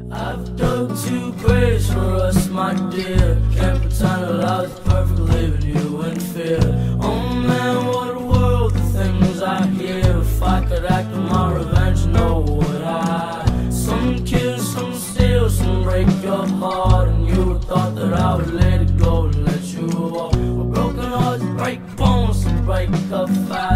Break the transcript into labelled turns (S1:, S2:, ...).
S1: I've dug two graves for us, my dear. Can't pretend that I was perfect, leaving you in fear. Oh man, what a world, the things I hear. If I could act on my revenge, no would I? Some kill, some steal, some break your heart, and you would thought that I would let it go and let you walk. Well, broken hearts break bones and break up fast.